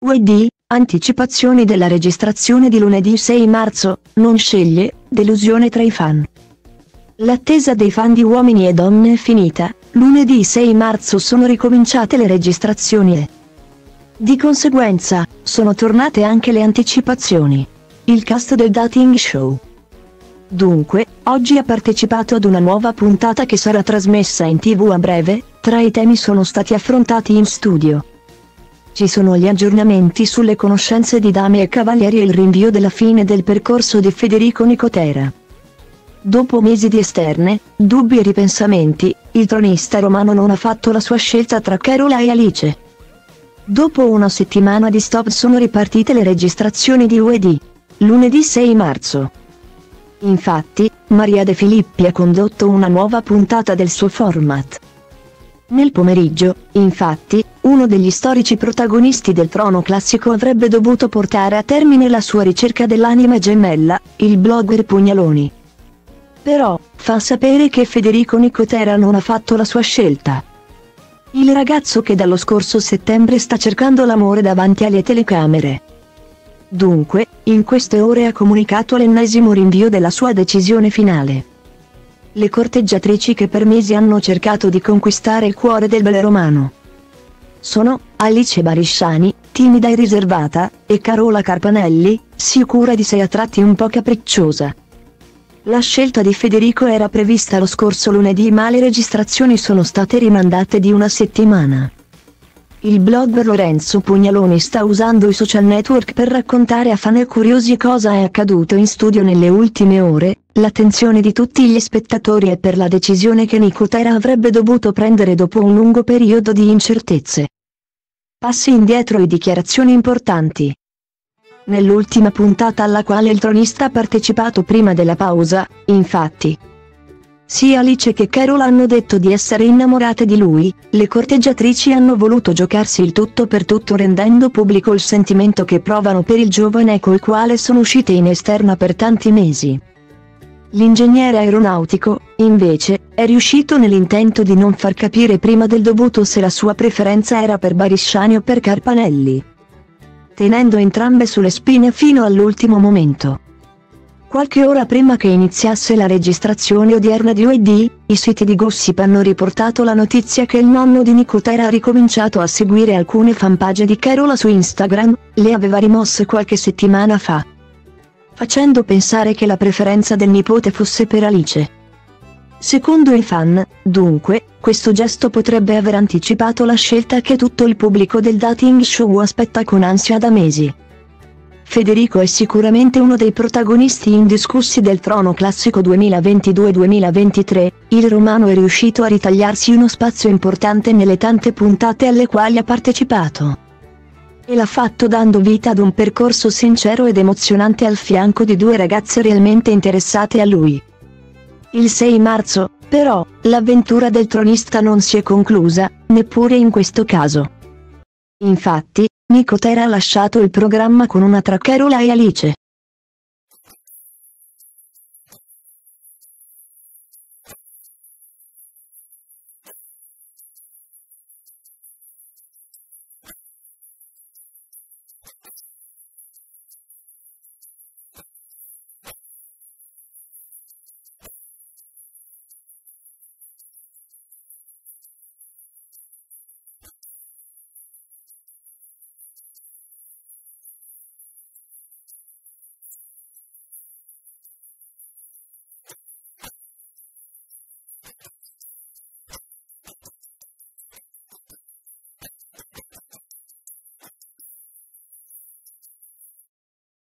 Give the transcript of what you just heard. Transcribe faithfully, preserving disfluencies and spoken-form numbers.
U E D, anticipazioni della registrazione di lunedì sei marzo, non sceglie, delusione tra i fan. L'attesa dei fan di Uomini e Donne è finita, lunedì sei marzo sono ricominciate le registrazioni e, di conseguenza, sono tornate anche le anticipazioni. Il cast del dating show. Dunque, oggi ha partecipato ad una nuova puntata che sarà trasmessa in tivù a breve, tra i temi sono stati affrontati in studio. Ci sono gli aggiornamenti sulle conoscenze di dame e cavalieri e il rinvio della fine del percorso di Federico Nicotera. Dopo mesi di esterne, dubbi e ripensamenti, il tronista romano non ha fatto la sua scelta tra Carola e Alice. Dopo una settimana di stop sono ripartite le registrazioni di U E D. Lunedì sei marzo. Infatti, Maria De Filippi ha condotto una nuova puntata del suo format. Nel pomeriggio, infatti, uno degli storici protagonisti del trono classico avrebbe dovuto portare a termine la sua ricerca dell'anima gemella, il blogger Pugnaloni. Però, fa sapere che Federico Nicotera non ha fatto la sua scelta. Il ragazzo che dallo scorso settembre sta cercando l'amore davanti alle telecamere. Dunque, in queste ore ha comunicato l'ennesimo rinvio della sua decisione finale. Le corteggiatrici che per mesi hanno cercato di conquistare il cuore del bel romano sono Alice Barisciani, timida e riservata, e Carola Carpanelli, sicura di sé a tratti un po' capricciosa. La scelta di Federico era prevista lo scorso lunedì ma le registrazioni sono state rimandate di una settimana. Il blogger Lorenzo Pugnaloni sta usando i social network per raccontare a fan e curiosi cosa è accaduto in studio nelle ultime ore. L'attenzione di tutti gli spettatori è per la decisione che Nicotera avrebbe dovuto prendere dopo un lungo periodo di incertezze. Passi indietro e dichiarazioni importanti. Nell'ultima puntata alla quale il tronista ha partecipato prima della pausa, infatti, sia Alice che Carola hanno detto di essere innamorate di lui, le corteggiatrici hanno voluto giocarsi il tutto per tutto rendendo pubblico il sentimento che provano per il giovane col quale sono uscite in esterna per tanti mesi. L'ingegnere aeronautico, invece, è riuscito nell'intento di non far capire prima del dovuto se la sua preferenza era per Barisciani o per Carpanelli, tenendo entrambe sulle spine fino all'ultimo momento. Qualche ora prima che iniziasse la registrazione odierna di U E D, i siti di gossip hanno riportato la notizia che il nonno di Nicotera ha ricominciato a seguire alcune fanpage di Carola su Instagram, le aveva rimosse qualche settimana fa, facendo pensare che la preferenza del nipote fosse per Alice. Secondo i fan, dunque, questo gesto potrebbe aver anticipato la scelta che tutto il pubblico del dating show aspetta con ansia da mesi. Federico è sicuramente uno dei protagonisti indiscussi del trono classico duemilaventidue duemilaventitré, il romano è riuscito a ritagliarsi uno spazio importante nelle tante puntate alle quali ha partecipato. E l'ha fatto dando vita ad un percorso sincero ed emozionante al fianco di due ragazze realmente interessate a lui. Il sei marzo, però, l'avventura del tronista non si è conclusa, neppure in questo caso. Infatti, Nicotera ha lasciato il programma con una tra Carola e Alice.